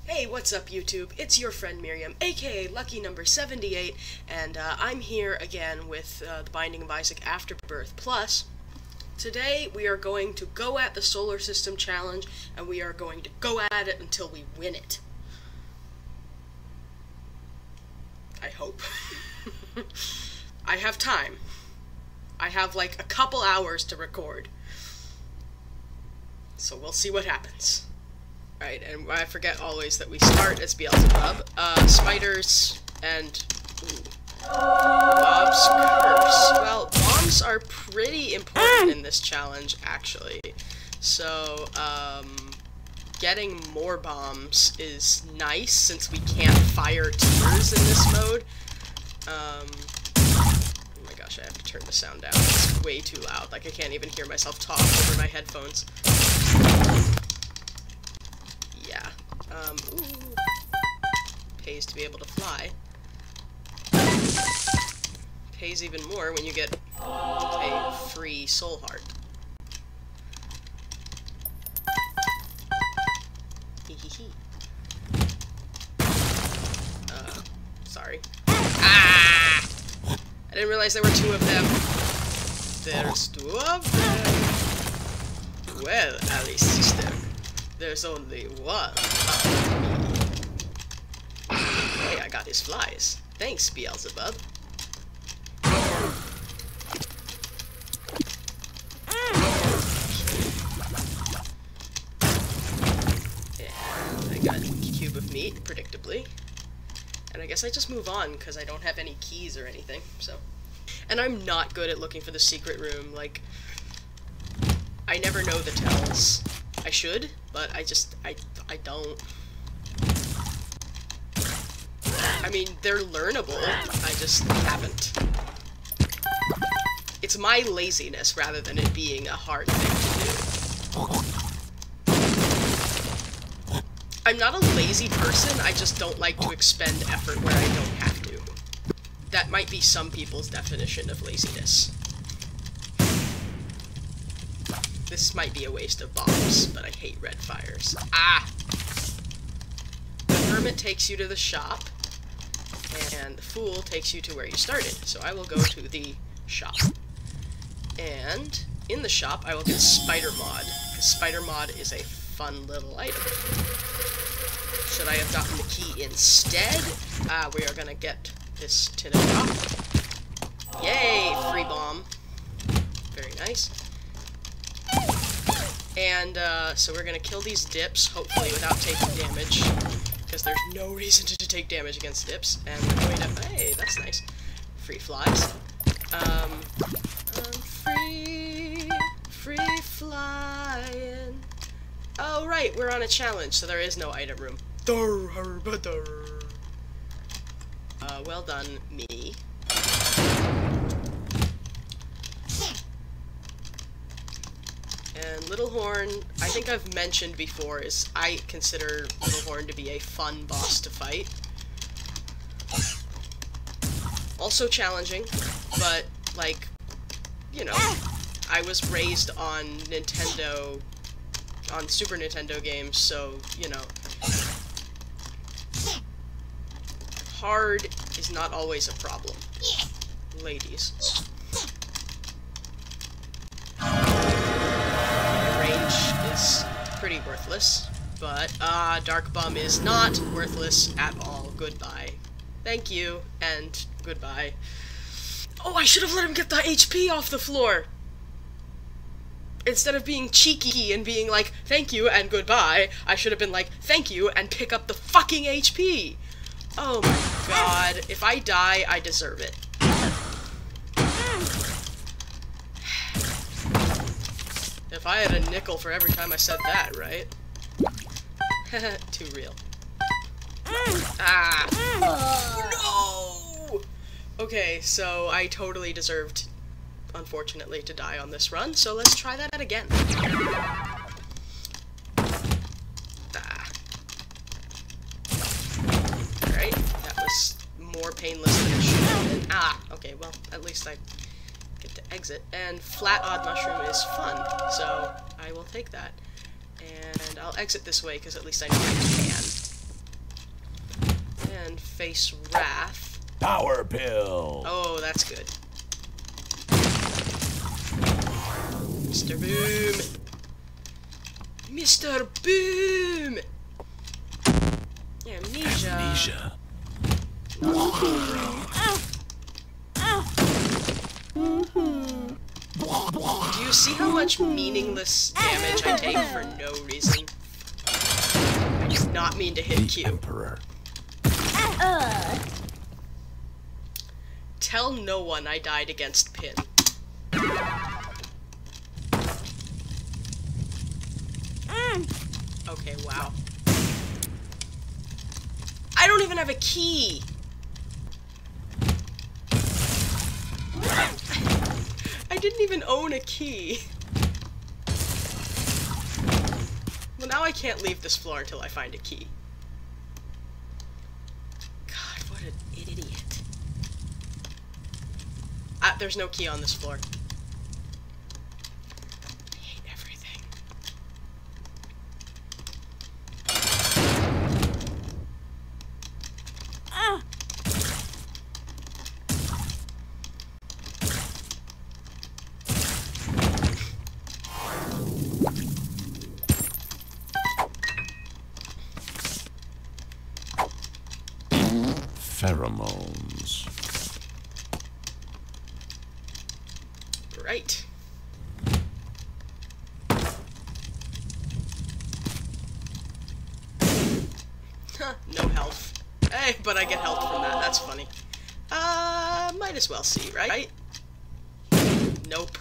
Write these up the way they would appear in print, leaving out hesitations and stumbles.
Hey, what's up YouTube? It's your friend Miriam, aka Lucky Number 78, and I'm here again with The Binding of Isaac Afterbirth Plus. Today we are going to go at the Solar System Challenge, and we are going to go at it until we win it. I hope. I have time. I have like a couple hours to record. So we'll see what happens. Right, and I forget always that we start as Beelzebub. Spiders and Bob's Curse. Well, bombs are pretty important in this challenge, actually. So, getting more bombs is nice since we can't fire tears in this mode. Oh my gosh, I have to turn the sound down. It's way too loud. Like, I can't even hear myself talk over my headphones. Yeah. Ooh. Pays to be able to fly. Pays even more when you get a free soul heart. Hehehe. Sorry. Ah! I didn't realize there were two of them. There's two of them. Well, Alice sister. There's only one. Hey, I got his flies. Thanks, Beelzebub. Yeah, I got a cube of meat, predictably. And I guess I just move on, because I don't have any keys or anything, so. And I'm not good at looking for the secret room, like, I never know the tells. I should, but I don't. I mean, they're learnable, I just haven't. It's my laziness rather than it being a hard thing to do. I'm not a lazy person, I just don't like to expend effort where I don't have to. That might be some people's definition of laziness. This might be a waste of bombs, but I hate red fires. Ah! The hermit takes you to the shop, and the fool takes you to where you started. So I will go to the shop. And in the shop, I will get Spider Mod, because Spider Mod is a fun little item. Should I have gotten the key instead? We are gonna get this tin of rock. Yay! Free bomb. Very nice. And, so we're gonna kill these dips, hopefully without taking damage, because there's no reason to take damage against dips, and we're going to, hey, that's nice. Free flies. Free flying. Oh, right, we're on a challenge, so there is no item room. Well done, me. And Little Horn, I think I've mentioned before, is I consider Little Horn to be a fun boss to fight. Also challenging, but, like, you know, I was raised on Nintendo, on Super Nintendo games, so, you know, hard is not always a problem. Ladies. Is pretty worthless, but, Dark Bum is not worthless at all. Goodbye. Thank you, and goodbye. Oh, I should have let him get the HP off the floor! Instead of being cheeky and being like, thank you and goodbye, I should have been like, thank you and pick up the fucking HP! Oh my god, if I die, I deserve it. If I had a nickel for every time I said that, right? Too real. Ah! No! Okay, so I totally deserved, unfortunately, to die on this run, so let's try that again. Ah. Alright, that was more painless than it should have been. Ah! Okay, well, at least I get to exit. And Flat Odd Mushroom is fun, so I will take that. And I'll exit this way, because at least I know I can. and face Wrath. Power pill. Oh, that's good. Mr. Boom! Mr. Boom! Amnesia. Amnesia. Do you see how much meaningless damage I take for no reason? I did not mean to hit The Q. Emperor. Tell no one I died against Pin. Okay, wow. I don't even have a key! I didn't even own a key. Well, now I can't leave this floor until I find a key. God, what an idiot. There's no key on this floor. I hate everything. Pheromones. Right. Huh, no health. Hey, but I get health from that. That's funny. Might as well see, right? Nope.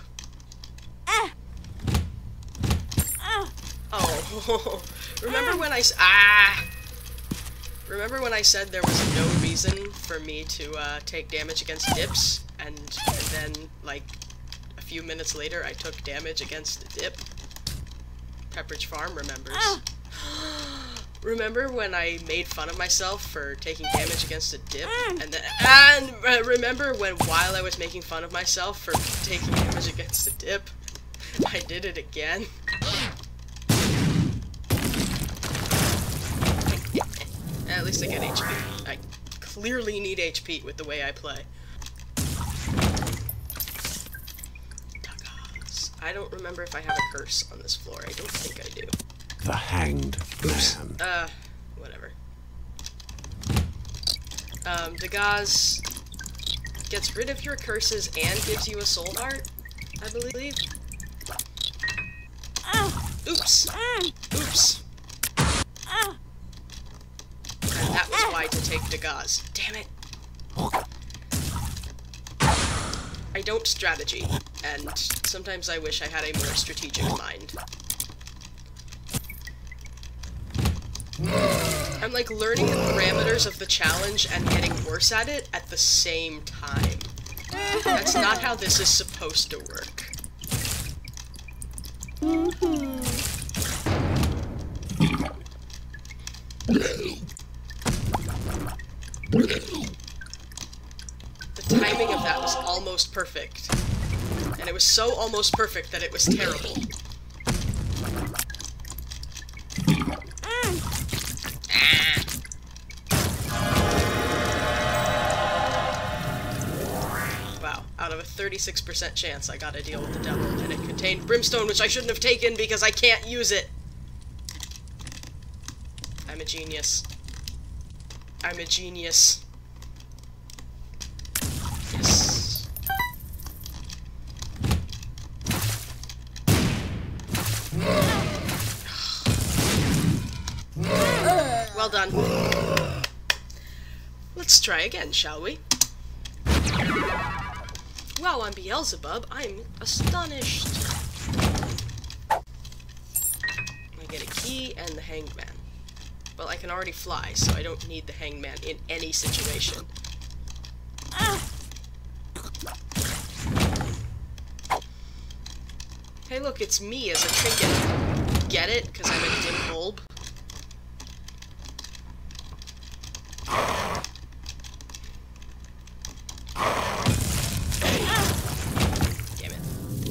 Oh, remember when Remember when I said there was no reason for me to take damage against dips, and then, like, a few minutes later I took damage against the dip? Pepperidge Farm remembers. Remember when I made fun of myself for taking damage against a dip? And remember while I was making fun of myself for taking damage against a dip, I did it again? At least I get HP. I clearly need HP with the way I play. I don't remember if I have a curse on this floor. I don't think I do. The Hanged Man. Whatever. Dagaz gets rid of your curses and gives you a soul heart, I believe. Oops. Oops. And that was why to take Dagaz. Damn it. I don't strategy, and sometimes I wish I had a more strategic mind. I'm like learning the parameters of the challenge and getting worse at it at the same time. That's not how this is supposed to work. The timing of that was almost perfect. And it was so almost perfect that it was terrible. Wow, out of a 36% chance I got to deal with the devil, and it contained brimstone, which I shouldn't have taken because I can't use it. I'm a genius. I'm a genius. Yes. Well done. Let's try again, shall we? Wow, I'm Beelzebub. I'm astonished. I get a key and the Hanged Man. Well, I can already fly, so I don't need the Hanged Man in any situation. Hey look, it's me as a trinket. Get it? Because I'm a dim bulb. Damn it.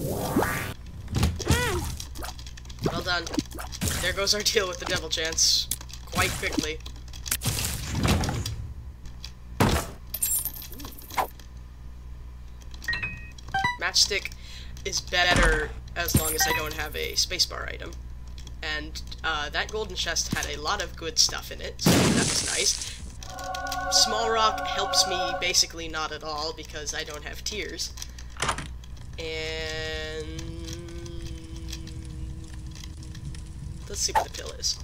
Well done. There goes our deal with the devil chance. Quite quickly. matchstick is better as long as I don't have a spacebar item. And that golden chest had a lot of good stuff in it, so that was nice. Small rock helps me basically not at all because I don't have tears. And let's see what the pill is.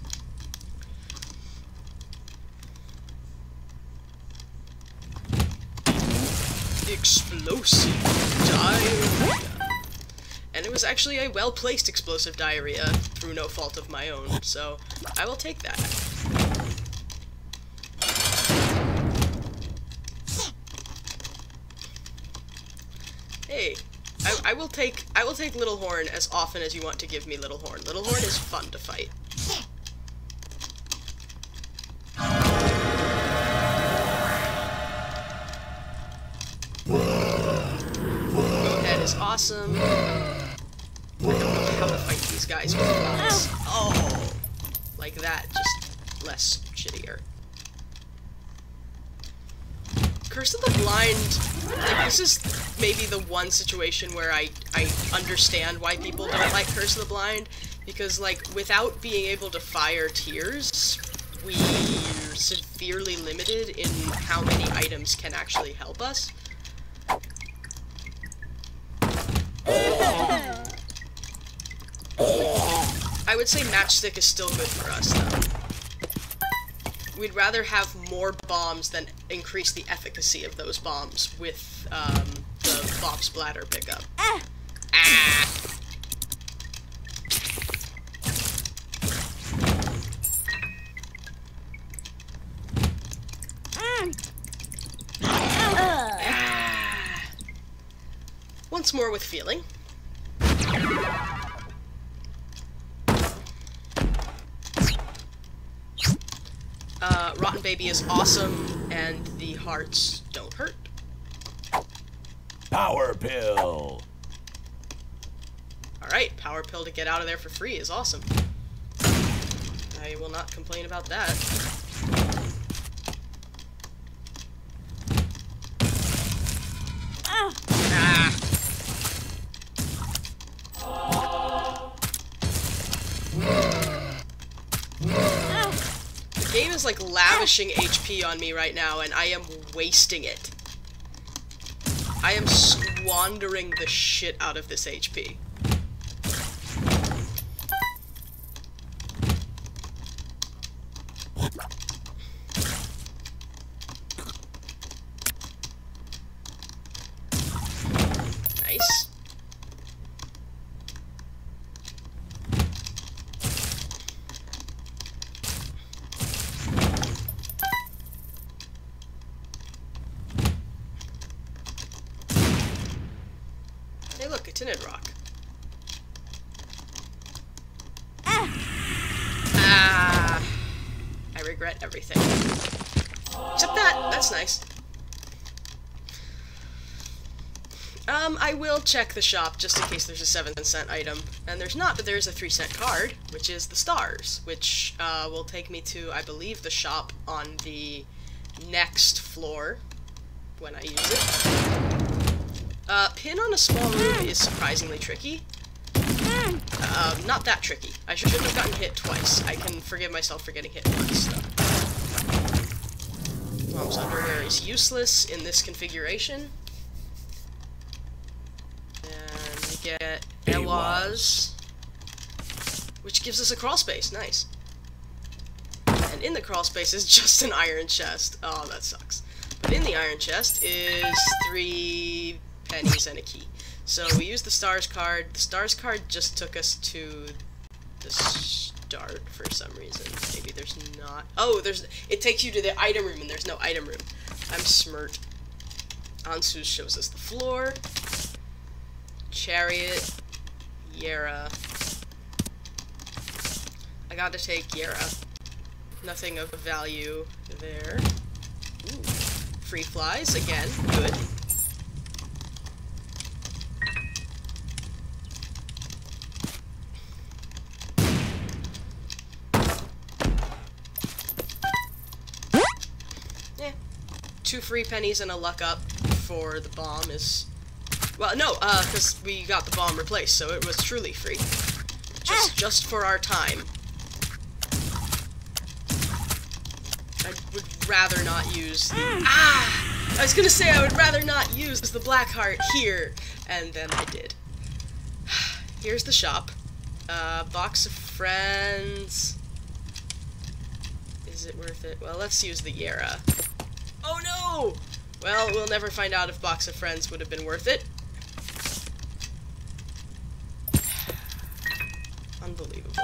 Explosive diarrhea. And it was actually a well-placed explosive diarrhea through no fault of my own, so I will take that. Hey, I will take Little Horn as often as you want to give me Little Horn. Little Horn is fun to fight. Goathead is awesome. I don't know how to fight these guys with bombs. Oh, like that, just less shittier. Curse of the Blind, like, this is maybe the one situation where I understand why people don't like Curse of the Blind, because, like, without being able to fire tears, we're severely limited in how many items can actually help us. I would say Matchstick is still good for us, though. We'd rather have more bombs than increase the efficacy of those bombs with the bomb splatter pickup. Ah! Once more with feeling. Rotten Baby is awesome, and the hearts don't hurt. Power pill. Alright, power pill to get out of there for free is awesome. I will not complain about that. Ah! The game is like lavishing HP on me right now, and I am wasting it. I am squandering the shit out of this HP. Nice. Hey look, a tinted rock. Ah! I regret everything. Except that! That's nice. I will check the shop just in case there's a 7-cent item. And there's not, but there's a 3-cent card, which is the stars, which will take me to, I believe, the shop on the next floor when I use it. Pin on a small room is surprisingly tricky. Not that tricky. I shouldn't have gotten hit twice. I can forgive myself for getting hit once, though. Mom's underwear is useless in this configuration. And we get Ewaz, which gives us a crawl space. Nice. And in the crawl space is just an iron chest. Oh, that sucks. But in the iron chest is 3 pennies and a key. So we use the stars card. The stars card just took us to the start for some reason. Maybe there's not. Oh, it takes you to the item room, and there's no item room. I'm smirt. Ansu shows us the floor. Chariot. Yera. I gotta take Yera. Nothing of value there. Ooh. Free flies, again, good. Yeah. 2 free pennies and a luck up for the bomb is Well, no, because we got the bomb replaced, so it was truly free. Just for our time. I would rather not use the... Ah! I was gonna say I would rather not use the black heart here, and then I did. Here's the shop. Box of friends... Is it worth it? Well, let's use the Yara. Oh no! Well, we'll never find out if Box of Friends would have been worth it. Unbelievable.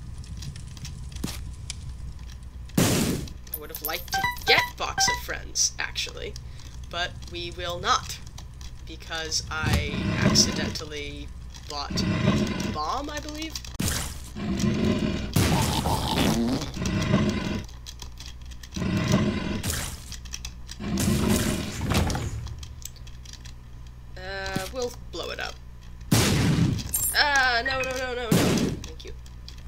I would have liked to get Box of Friends, actually, but we will not, because I accidentally bought the bomb, I believe? We'll blow it up. Ah, no. Thank you.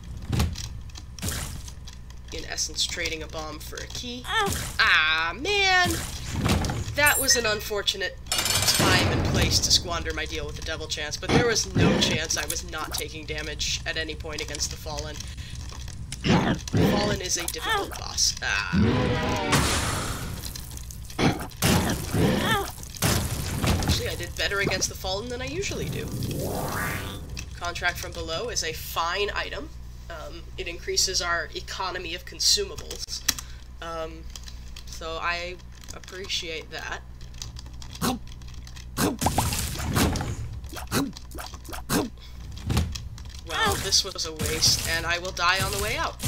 In essence, trading a bomb for a key. Ah, man! That was an unfortunate time and place to squander my deal with the Devil Chance, but there was no chance I was not taking damage at any point against the Fallen. The Fallen is a difficult boss. I did better against the Fallen than I usually do. Contract from Below is a fine item. It increases our economy of consumables. So I appreciate that. Well, this was a waste, and I will die on the way out.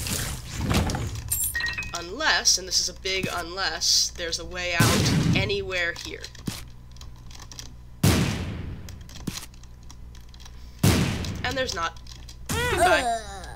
Unless, and this is a big unless, there's a way out anywhere here. And there's not. Goodbye.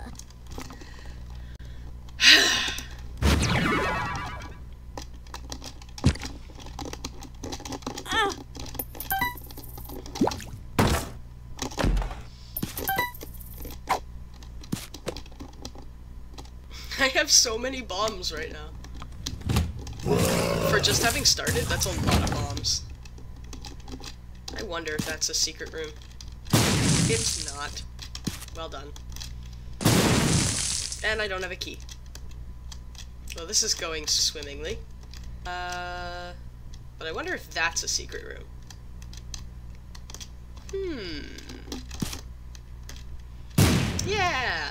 I have so many bombs right now. For just having started, that's a lot of bombs. I wonder if that's a secret room. It's not. Well done. And I don't have a key. Well, this is going swimmingly. But I wonder if that's a secret room. Yeah!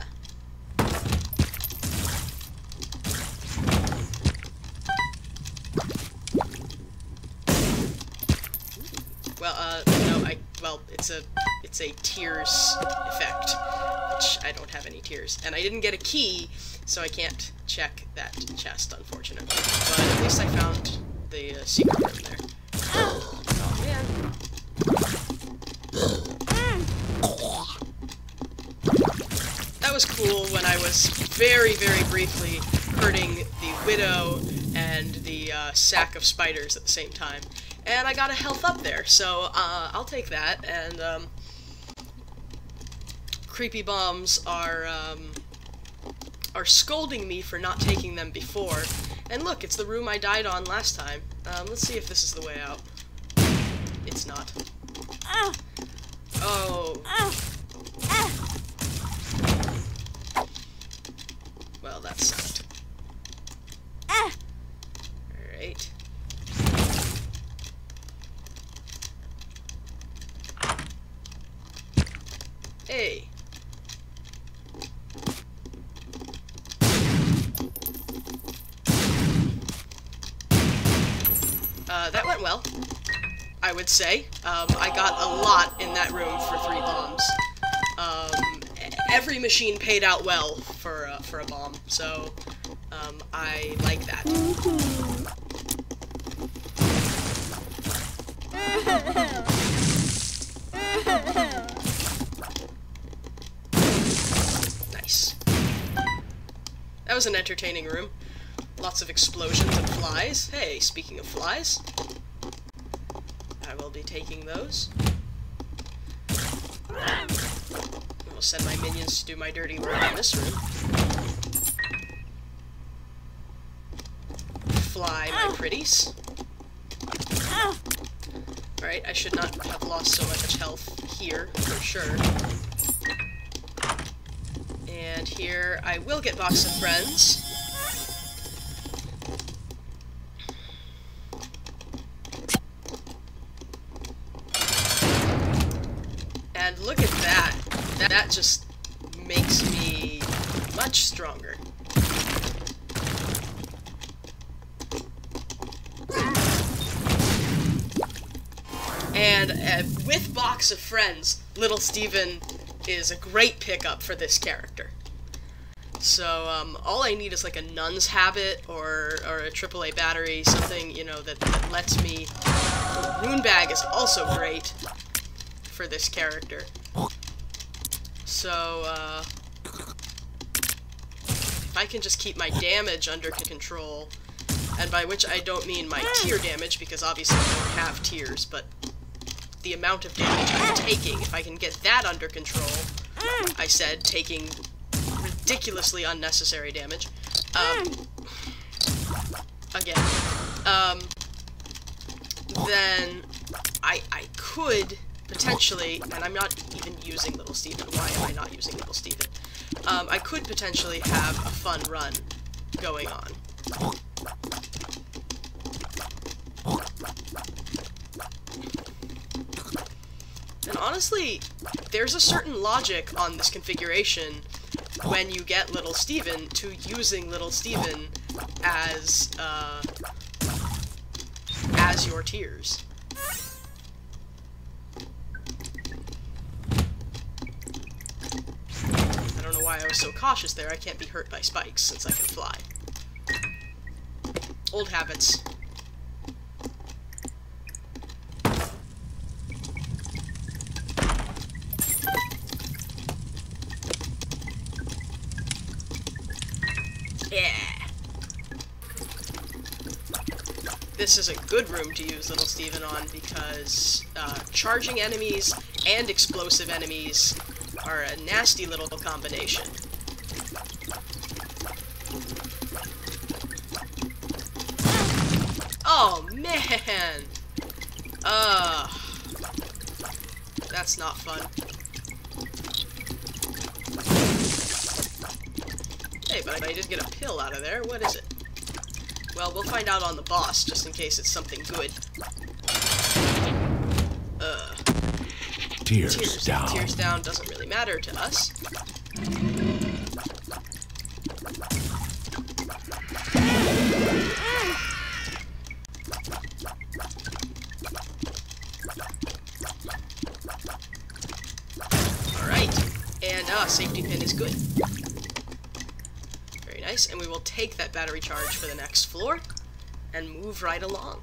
Well, no, well, it's a tears effect, which I don't have any tears. And I didn't get a key, so I can't check that chest, unfortunately. But at least I found the secret room there. Oh, man. That was cool when I was very, very briefly hurting the Widow and the sack of spiders at the same time. And I got a health up there, so I'll take that. And creepy bombs are scolding me for not taking them before. And look, it's the room I died on last time. Let's see if this is the way out. It's not. Oh. Well, that sucked. Alright. Hey. That went well, I would say. I got a lot in that room for 3 bombs. Every machine paid out well for a bomb, so I like that. Nice. That was an entertaining room. Lots of explosions and flies. Hey, speaking of flies, I will be taking those. I will send my minions to do my dirty work in this room. Fly, my pretties. Alright, I should not have lost so much health here, for sure. And here I will get Box of Friends. And look at that. That just makes me much stronger. And with Box of Friends, Little Steven is a great pickup for this character. So all I need is like a Nun's Habit or a AAA battery, something, you know, that lets me... Rune Bag is also great for this character. So, if I can just keep my damage under control, and by which I don't mean my tier damage, because obviously I don't have tiers, but the amount of damage I'm taking, if I can get that under control, I said taking ridiculously unnecessary damage, then I could potentially, and I'm not even using Little Steven, why am I not using Little Steven? I could potentially have a fun run going on. And honestly, there's a certain logic on this configuration when you get Little Steven to using Little Steven as your tiers. I don't know why I was so cautious there. I can't be hurt by spikes since I can fly. Old habits. Yeah. This is a good room to use Little Steven on because charging enemies and explosive enemies are a nasty little combination. Oh man! That's not fun. Hey, but I did get a pill out of there. What is it? Well, we'll find out on the boss, just in case it's something good. Tears down. Tears down doesn't really matter to us. Alright, and safety pin is good. Very nice, and we will take that battery charge for the next floor and move right along.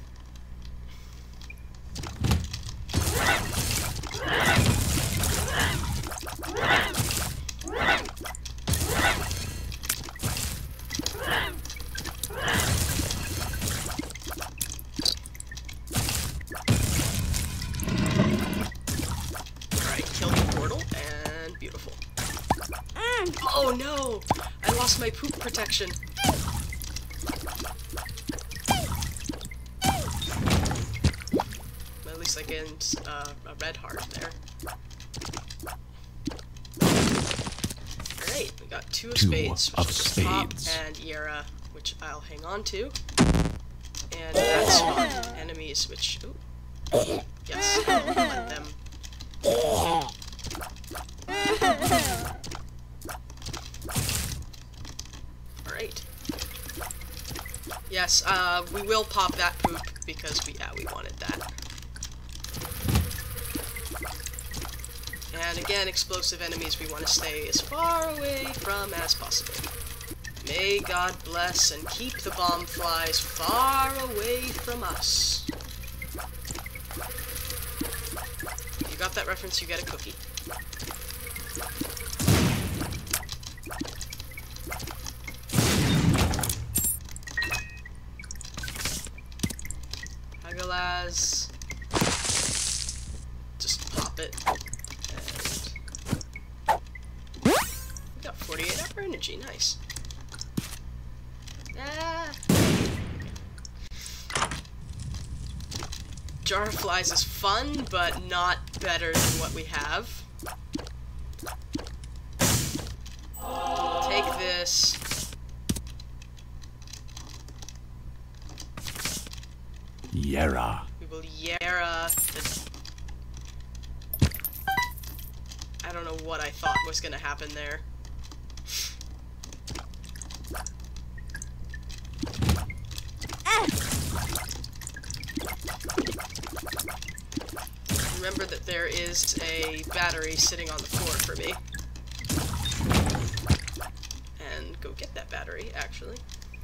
Oh no! I lost my poop protection. At least I gained a red heart there. Alright, we got two of spades, which is Pop and Yera, which I'll hang on to. And that's fun. Enemies, which... Ooh. Yes, I'll let them... Alright. Yes, we will pop that poop because we wanted that. And again, explosive enemies we want to stay as far away from as possible. May God bless and keep the bomb flies far away from us. If you got that reference, you get a cookie. Hagalaz. Just pop it. And we got 48 upper energy, nice. Ah. Jar of Flies is fun, but not better than what we have. We'll take this. Yera. We will Yera the... I don't know what I thought was gonna happen there. Remember that there is a battery sitting on the floor for me. And go get that battery, actually.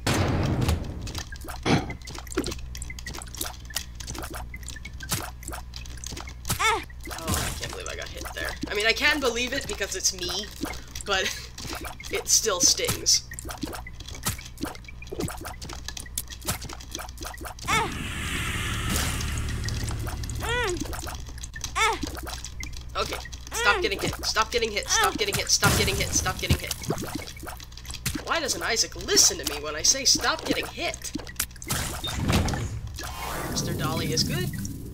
Oh, I can't believe I got hit there. I mean, I can believe it because it's me, but it still stings. Okay, stop getting hit, stop getting hit, stop getting hit, stop getting hit, stop getting hit. Why doesn't Isaac listen to me when I say stop getting hit? Mr. Dolly is good.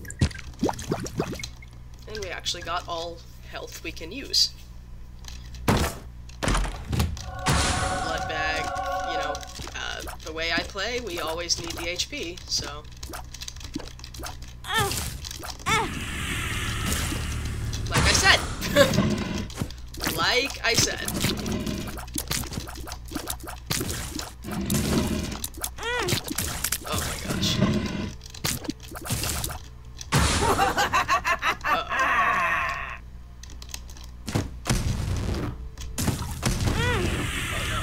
And we actually got all health we can use. Blood bag, you know, the way I play, we always need the HP, so... Like I said! Like I said. Oh my gosh. Uh-oh. Oh no.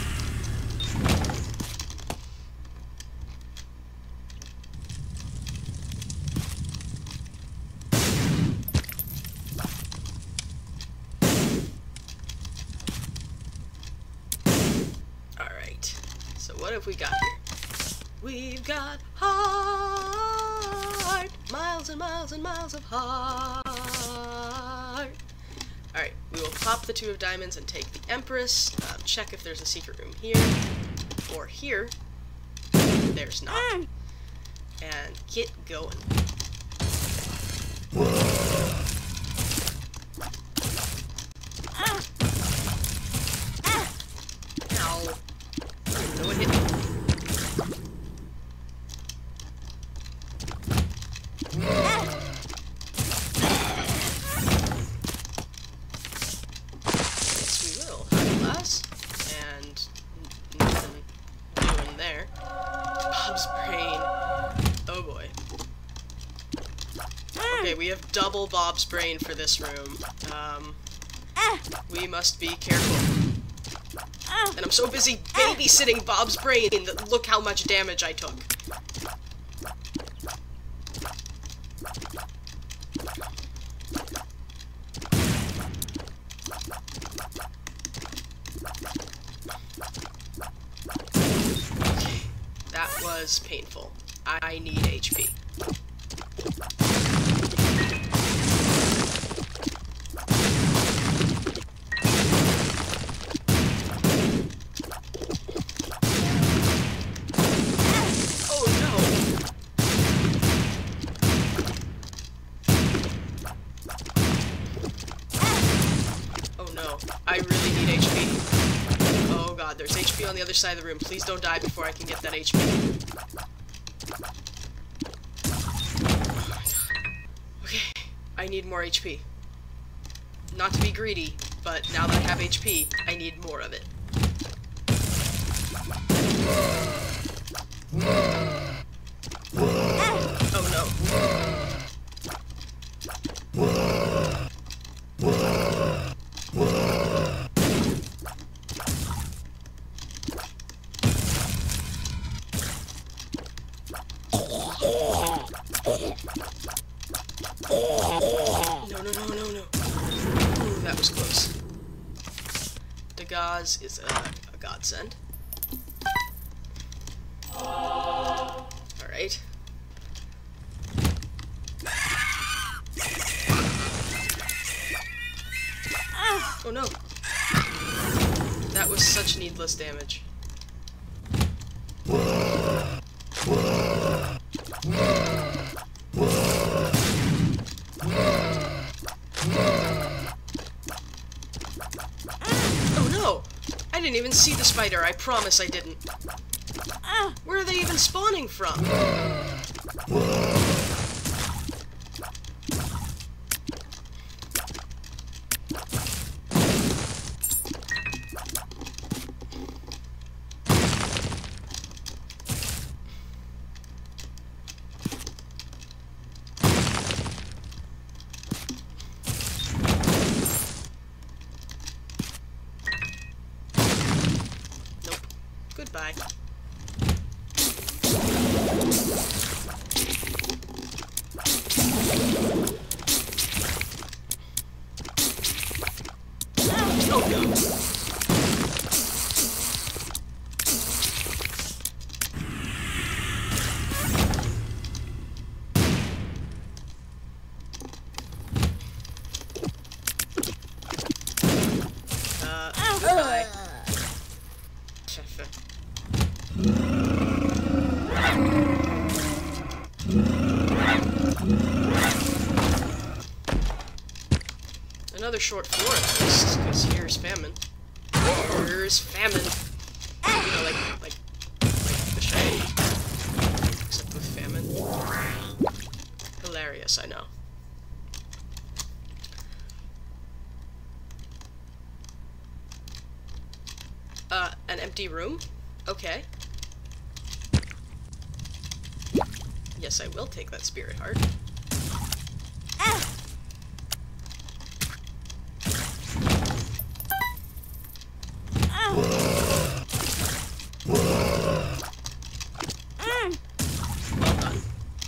So what have we got here? We've got heart! Miles and miles and miles of heart! Alright, we will pop the 2 of diamonds and take the Empress. Check if there's a secret room here. Or here. There's not. And get going. Ow. No one hit me. Yes, we will. Glass. And nothing doing there. Bob's brain. Oh boy. Okay, we have double Bob's brain for this room. We must be careful. And I'm so busy babysitting Bob's brain that look how much damage I took. Okay, that was painful. I need HP. I really need HP. Oh god, there's HP on the other side of the room. Please don't die before I can get that HP. Oh my god. Okay, I need more HP. Not to be greedy, but now that I have HP, I need more of it. Oh no. No. Ooh, that was close. Dagaz is a godsend. Alright. Oh no. That was such needless damage. didn't even see the spider. I promise I didn't. Where are they even spawning from? Goodbye. Oh no. Goodbye. Another short floor at least, because here's famine. Here's famine. You know, like the shade. Except with famine. Hilarious, I know. An empty room? Okay. Yes, I will take that spirit heart. Well done.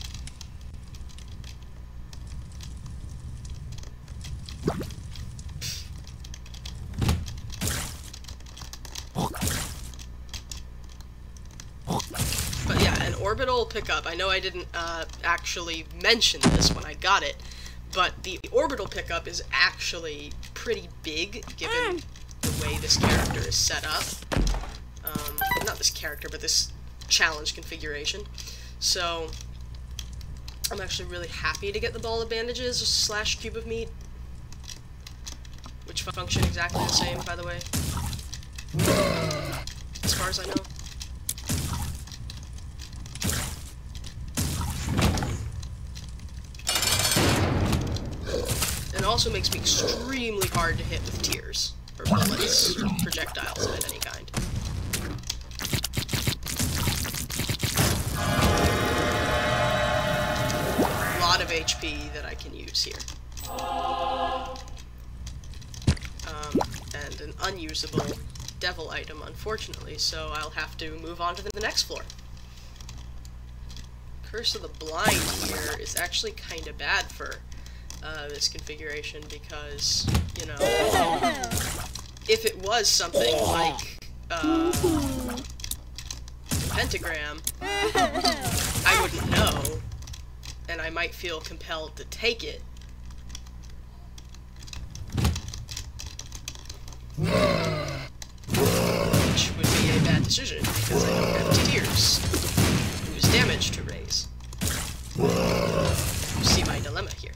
But yeah, an orbital pickup. I know I didn't actually mention this when I got it, but the orbital pickup is actually pretty big given the way this character is set up. Not this character, but this challenge configuration. So I'm actually really happy to get the ball of bandages / cube of meat, which function exactly the same, by the way, as far as I know. It also makes me extremely hard to hit with tears, or bullets, or projectiles of any kind. A lot of HP that I can use here. And an unusable devil item, unfortunately, so I'll have to move on to the next floor. Curse of the Blind here is actually kind of bad for this configuration because, you know, if it was something like the pentagram, I wouldn't know, and I might feel compelled to take it. Which would be a bad decision because I don't have tears whose damage to raise. You see my dilemma here.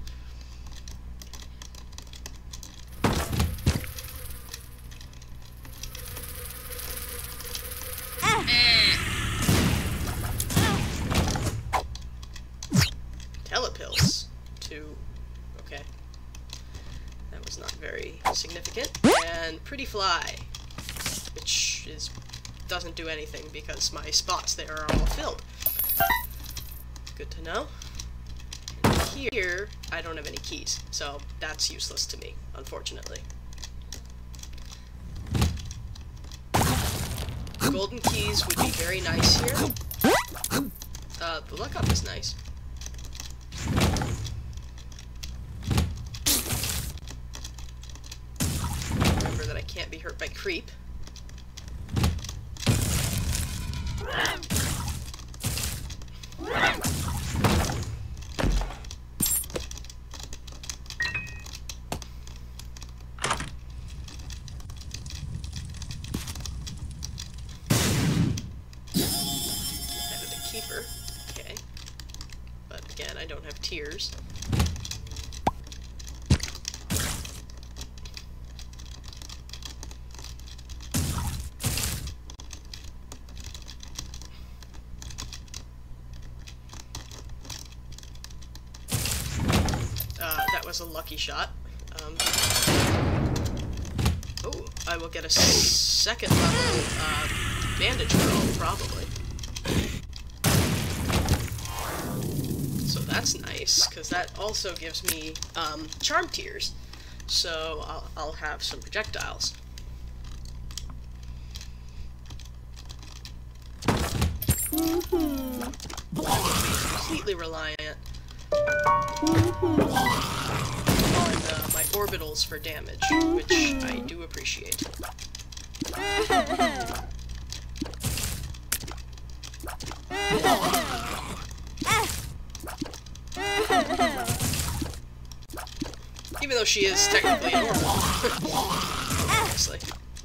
Telepills. 2. Okay. That was not very significant. And Pretty Fly, which doesn't do anything because my spots there are all filled. Good to know. And here, I don't have any keys, so that's useless to me, unfortunately. Golden keys would be very nice here. The luck up is nice. Remember that I can't be hurt by creep. Keeper. Okay. But again, I don't have tears. was a lucky shot. Oh, I will get a second level bandage girl, probably. So that's nice, because that also gives me charm tiers. So I'll have some projectiles. Completely reliant on my orbitals for damage, which I do appreciate. Even though she is technically a normal, obviously.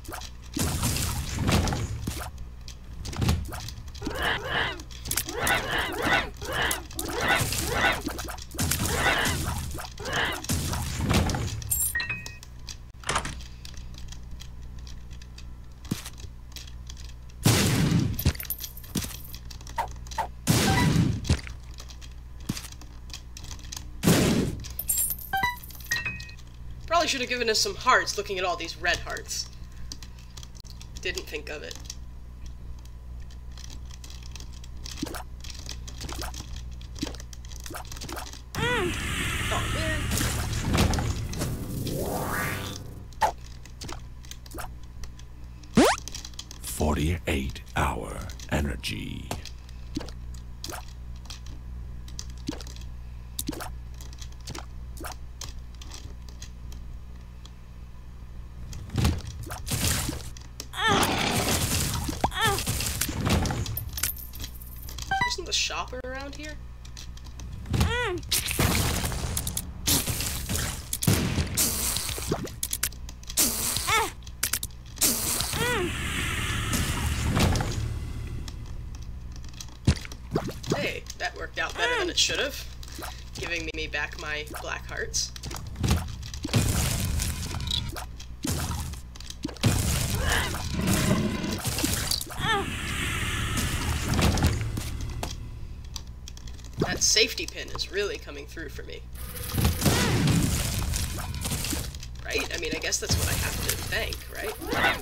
Probably should have given us some hearts looking at all these red hearts. Didn't think of it. Oh man. 48-hour energy. Isn't the shopper around here? Hey, that worked out better than it should have, giving me back my black hearts. That safety pin is really coming through for me. Right? I mean, I guess that's what I have to thank, right?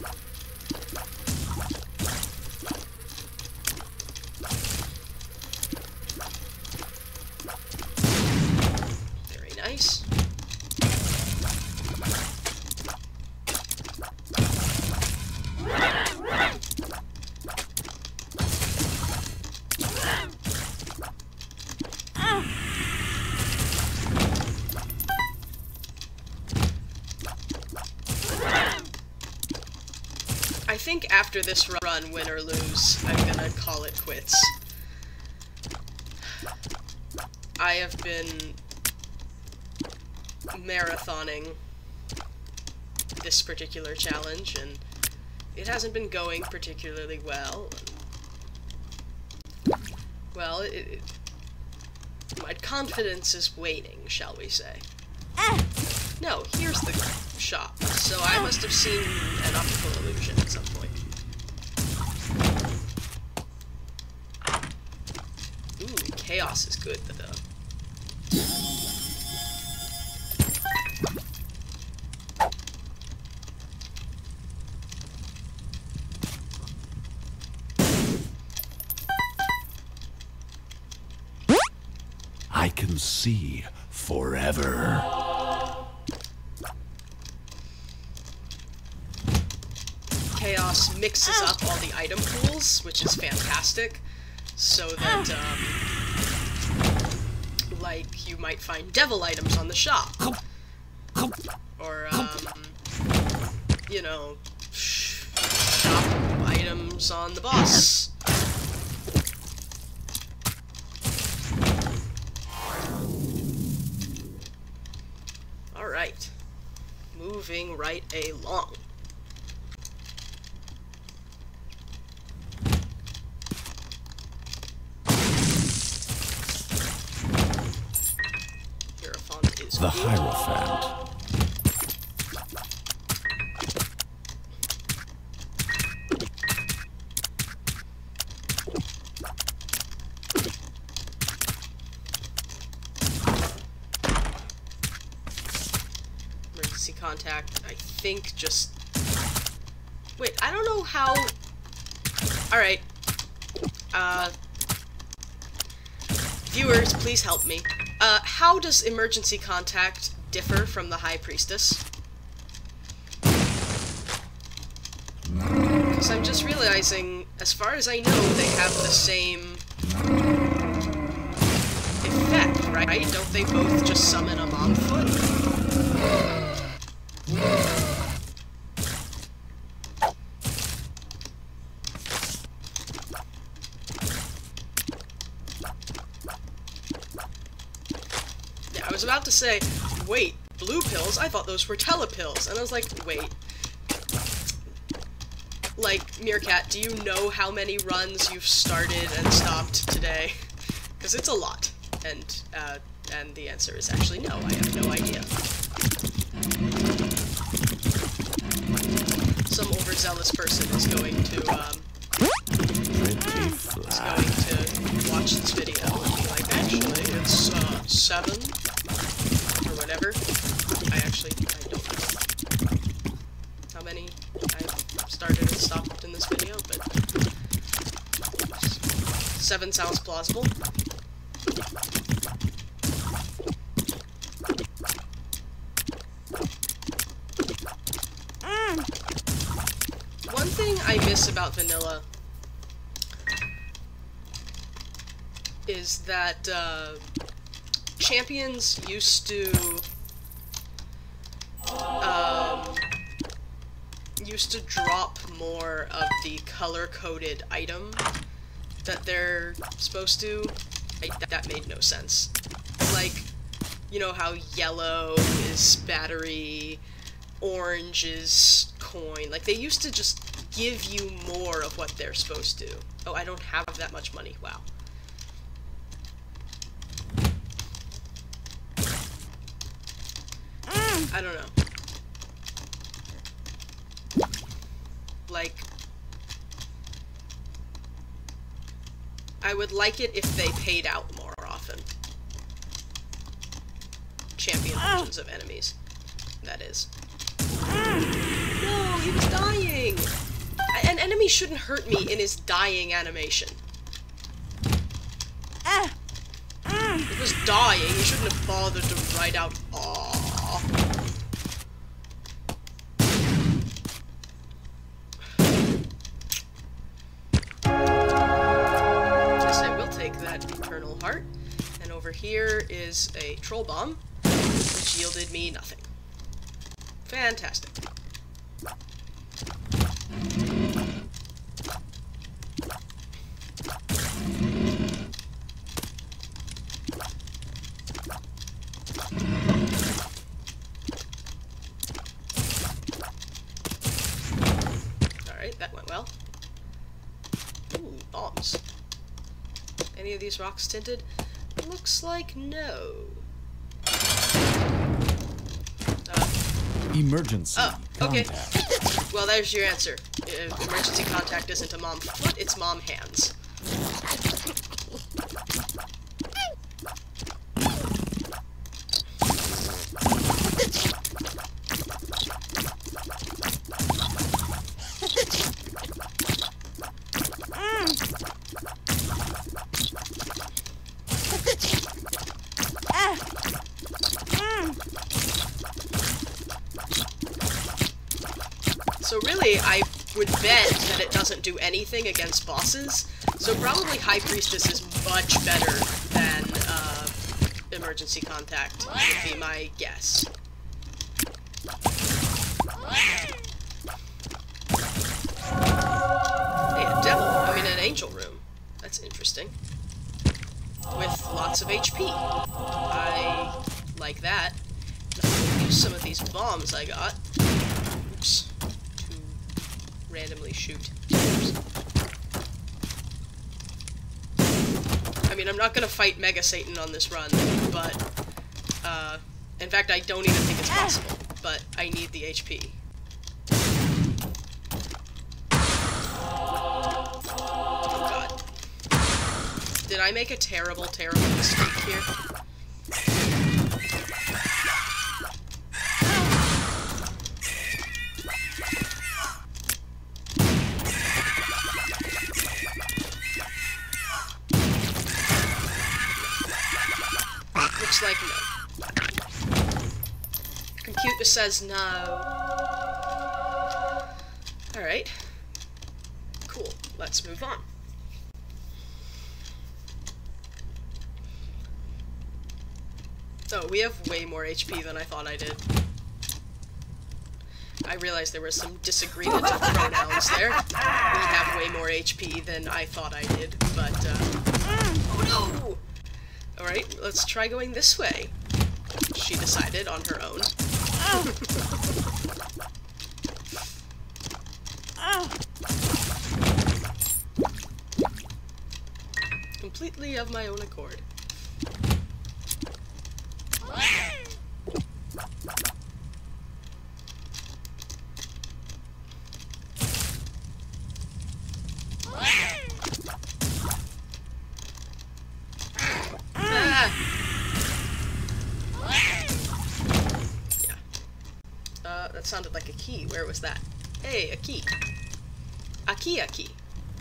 Very nice. I think after this run, win or lose, I'm gonna call it quits. I have been marathoning this particular challenge, and it hasn't been going particularly well. Well, my confidence is waning, shall we say. No, here's the shop, so I must have seen an optical illusion at some point. Ooh, chaos is good, though. I can see forever. Chaos mixes up all the item pools, which is fantastic, so that, like, you might find devil items on the shop. Or, you know, shop items on the boss. Alright. Moving right along. The Hierophant. emergency contact, I think, just... Wait, I don't know how... Alright. Viewers, please help me. How does emergency contact differ from the High Priestess? Because I'm just realizing, as far as I know, they have the same effect, right? Don't they both just summon a mom foot? Yeah, I was about to say, wait, blue pills? I thought those were telepills. And I was like, wait. Like, Meerkat, do you know how many runs you've started and stopped today? Because it's a lot. And the answer is actually no, I have no idea. Some overzealous person is going to watch this video and be like, actually, it's, 7, or whatever. I don't know how many I've started and stopped in this video, but 7 sounds plausible. One thing I miss about vanilla is that champions used to drop more of the color-coded item that they're supposed to. That made no sense. Like, you know how yellow is battery, orange is coin. Like, they used to just give you more of what they're supposed to. Oh, I don't have that much money. Wow. I don't know. Like, I would like it if they paid out more often. Champion versions of enemies, that is. No, he was dying! An enemy shouldn't hurt me in his dying animation. It was dying, he shouldn't have bothered to write out "aww." Yes, I will take that Eternal Heart. And over here is a Troll Bomb, which yielded me nothing. Fantastic. Alright, that went well. Ooh, bombs. Any of these rocks tinted? Looks like no. Emergency okay. contact. Well, there's your answer. Emergency contact isn't a mom foot, it's mom hands. So really, I would bet that it doesn't do anything against bosses, so probably High Priestess is much better than Emergency Contact, would be my guess. Hey, a devil, an angel room. That's interesting. With lots of HP. I like that. I'll use some of these bombs I got. Oops. Randomly shoot. I mean, I'm not gonna fight Mega Satan on this run, but, in fact, I don't even think it's possible, but I need the HP. Oh god. Did I make a terrible, terrible mistake here? Looks like no. Computer says no. Alright. Cool. Let's move on. Oh, we have way more HP than I thought I did. I realized there was some disagreement of pronouns there. We have way more HP than I thought I did, but, oh no! Alright, let's try going this way. She decided on her own. Completely of my own accord. That sounded like a key. Where was that? Hey, a key. A key, a key.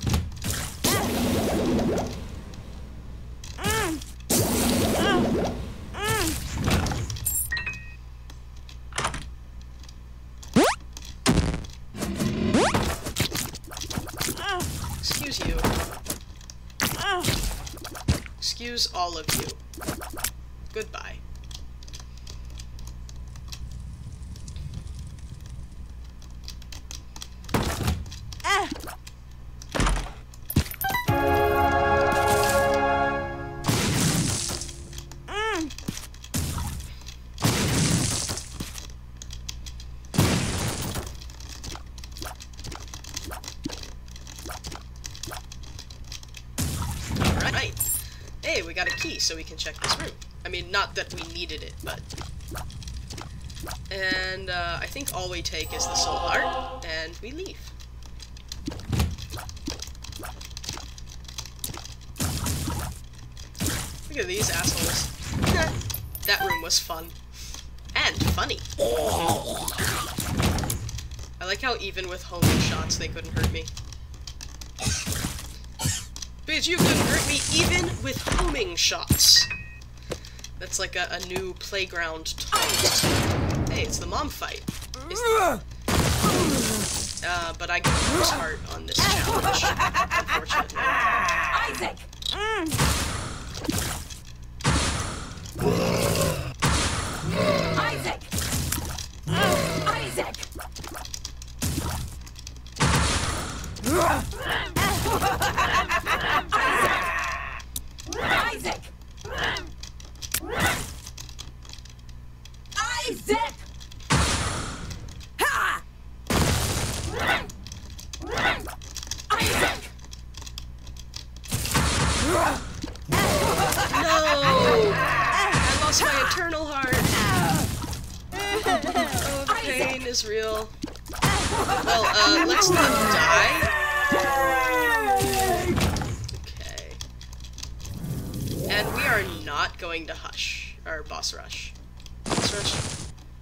Excuse you. Excuse all of you. Goodbye. Hey, we got a key, so we can check this room. I mean, not that we needed it, but... And, I think all we take is the soul heart, and we leave. Look at these assholes. That room was fun. And funny. I like how even with homing shots, they couldn't hurt me. Bitch, you couldn't hurt me even with homing shots. That's like a new playground taunt. Hey, it's the mom fight. But I get the first heart on this challenge, unfortunately. Isaac! Isaac! Isaac! Isaac! Isaac! Ha! Isaac! No! I lost my eternal heart. Oh, the pain is real. Well, let's not die. Okay. And we are not going to Hush. Or Boss Rush. Boss Rush?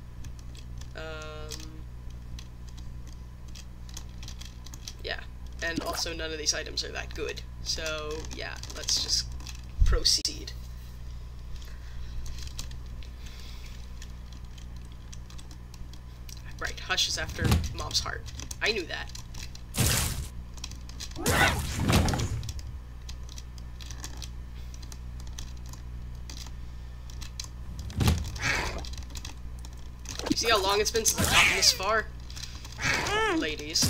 Yeah. And also none of these items are that good. So, yeah, let's just proceed. Right, Hush is after Mom's heart. I knew that. You see how long it's been since I've gotten this far? Ladies.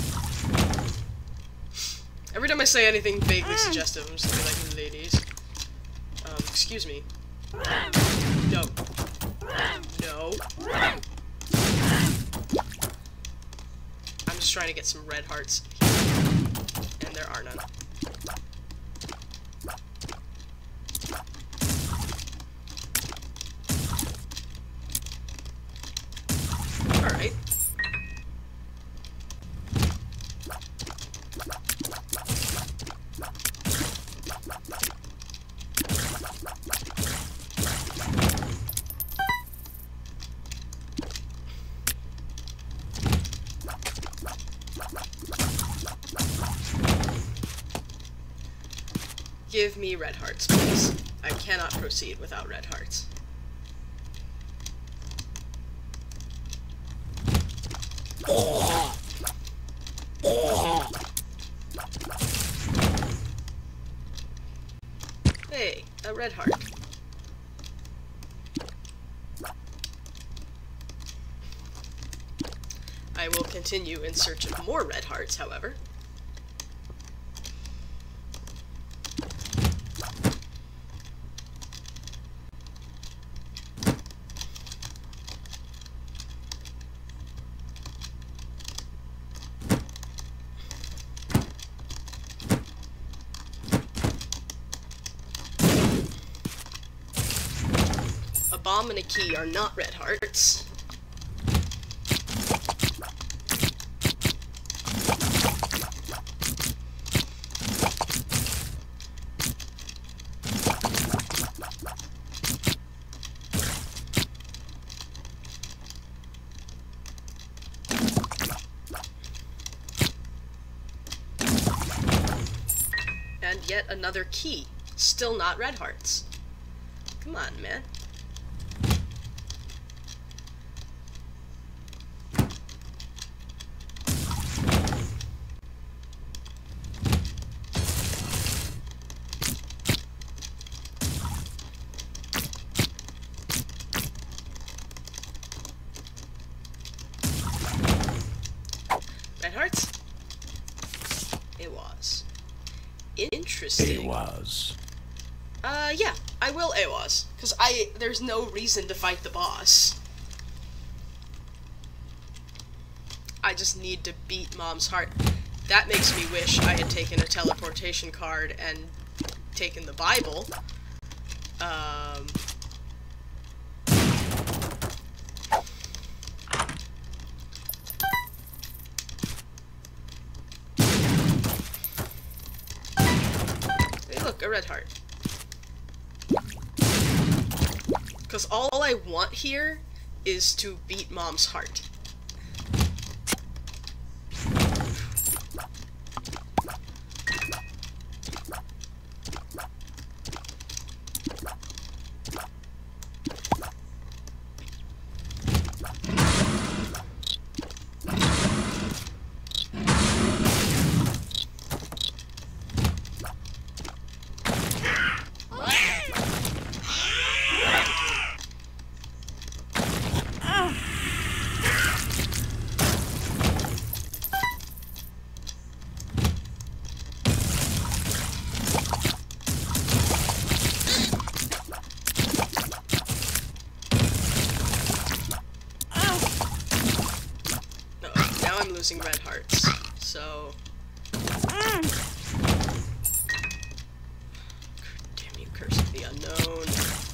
Every time I say anything vaguely suggestive, I'm just gonna be like, ladies. Excuse me. No. No. I'm just trying to get some red hearts. And there are none. Alright. Give me red hearts, please. I cannot proceed without red hearts. Hey, a red heart. I will continue in search of more red hearts, however. A bomb and a key are not red hearts. And yet another key. Still not red hearts. Come on, man. Red hearts? It was. Interesting. It was. Yeah, I will AWAS, because there's no reason to fight the boss. I just need to beat Mom's heart. That makes me wish I had taken a teleportation card and taken the Bible. Hey, look, a red heart. Because all I want here is to beat Mom's heart. Losing red hearts, so... Damn you, curse of the unknown.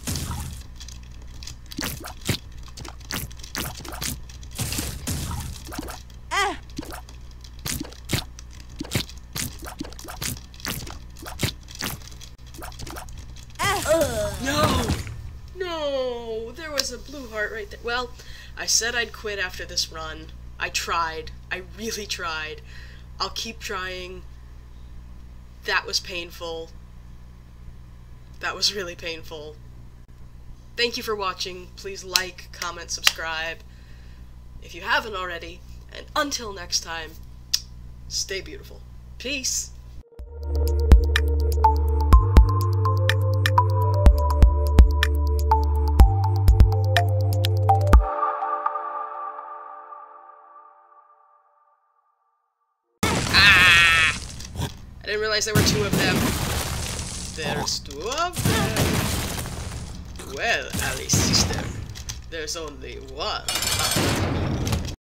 No! No! There was a blue heart right there. Well, I said I'd quit after this run. I tried. I really tried. I'll keep trying. That was painful. That was really painful. Thank you for watching. Please like, comment, subscribe if you haven't already. And until next time, stay beautiful. Peace. I didn't realize there were two of them. There's two of them. Well, Alice, sister, there's only one.